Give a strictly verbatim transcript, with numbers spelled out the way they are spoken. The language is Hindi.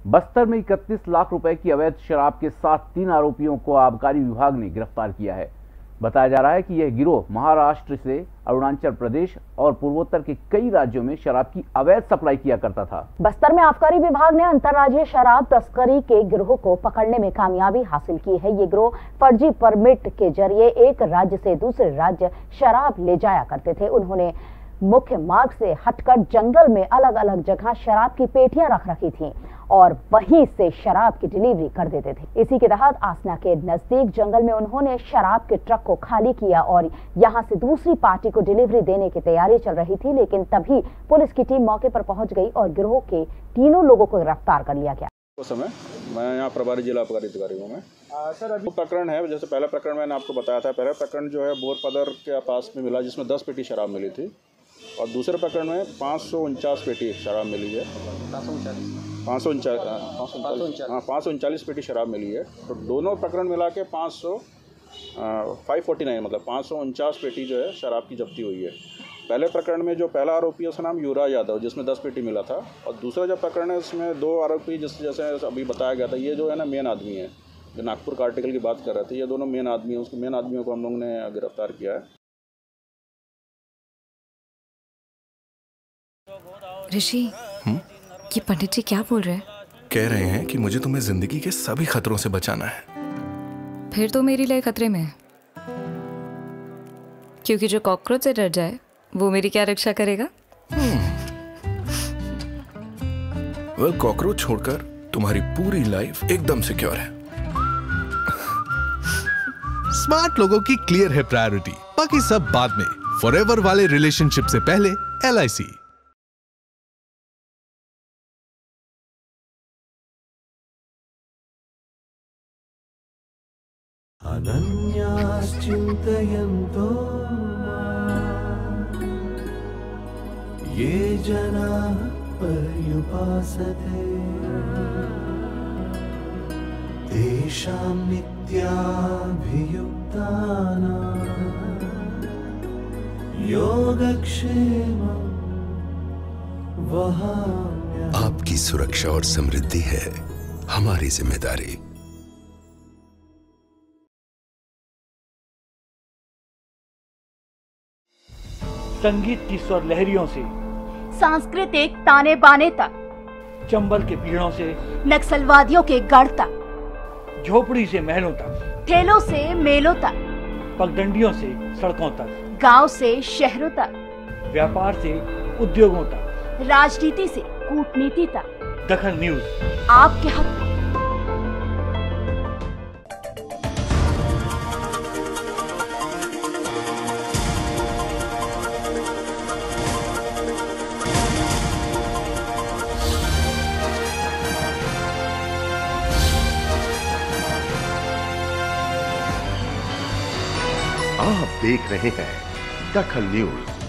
बस्तर में इकतीस लाख रुपए की अवैध शराब के साथ तीन आरोपियों को आबकारी विभाग ने गिरफ्तार किया है। बताया जा रहा है कि यह गिरोह महाराष्ट्र से अरुणाचल प्रदेश और पूर्वोत्तर के कई राज्यों में शराब की अवैध सप्लाई किया करता था। बस्तर में आबकारी विभाग ने अंतर्राज्यीय शराब तस्करी के गिरोह को पकड़ने में कामयाबी हासिल की है। ये गिरोह फर्जी परमिट के जरिए एक राज्य से दूसरे राज्य शराब ले जाया करते थे। उन्होंने मुख्य मार्ग से हटकर जंगल में अलग अलग जगह शराब की पेटियां रख रखी थीं और वहीं से शराब की डिलीवरी कर देते थे। इसी के तहत आसना के नजदीक जंगल में उन्होंने शराब के ट्रक को खाली किया और यहां से दूसरी पार्टी को डिलीवरी देने की तैयारी चल रही थी, लेकिन तभी पुलिस की टीम मौके पर पहुंच गई और गिरोह के तीनों लोगों को गिरफ्तार कर लिया गया। उस समय मैं यहाँ प्रभारी जिला आबकारी अधिकारी हूँ। मैं सर अभी प्रकरण है, जैसे पहला प्रकरण मैंने आपको बताया था। पहला प्रकरण जो है बोरपदर के पास में मिला, जिसमें दस पेटी शराब मिली थी, और दूसरे प्रकरण में पाँच सौ उनचास पेटी शराब मिली है। पाँच सौ उनचास हाँ पाँच सौ उनचालीस पेटी शराब मिली है। तो दोनों प्रकरण मिला के पाँच सौ फाइव फोर्टी नाइन मतलब पाँच सौ उनचास पेटी जो है शराब की जब्ती हुई है। पहले प्रकरण में जो पहला आरोपी है उसका नाम युवराज यादव, जिसमें दस पेटी मिला था, और दूसरा जो प्रकरण है उसमें दो आरोपी जिस जैसे अभी बताया गया था, ये जो है ना मेन आदमी है, जो नागपुर का आर्टिकल की बात कर रहे थे, ये दोनों मेन आदमी हैं। उसके मेन आदमियों को हम लोगों ने गिरफ्तार किया है। ऋषि, ये पंडित जी क्या बोल रहे हैं? कह रहे हैं कि मुझे तुम्हें जिंदगी के सभी खतरों से बचाना है। फिर तो मेरी लाइफ खतरे में है, क्योंकि जो कॉकरोच से डर जाए वो मेरी क्या रक्षा करेगा? वेल, कॉकरोच छोड़कर तुम्हारी पूरी लाइफ एकदम सिक्योर है। स्मार्ट लोगों की क्लियर है प्रायोरिटी, बाकी सब बाद में। फॉरएवर वाले रिलेशनशिप से पहले एल आई सी। अनन्याश्चिन्तयन्तो ये जनाः पर्युपासते तेषां नित्याभियुक्तानां योगक्षेमं वहाम्यहम्। आपकी सुरक्षा और समृद्धि है हमारी जिम्मेदारी। संगीत की स्वर लहरियों से सांस्कृतिक ताने बाने तक, चंबल के पीड़ों से नक्सलवादियों के गढ़ तक, झोपड़ी से महलों तक, ठेलों से मेलों तक, पगडंडियों से सड़कों तक, गांव से शहरों तक, व्यापार से उद्योगों तक, राजनीति से कूटनीति तक, दखल न्यूज आपके हक में। आप देख रहे हैं दखल न्यूज।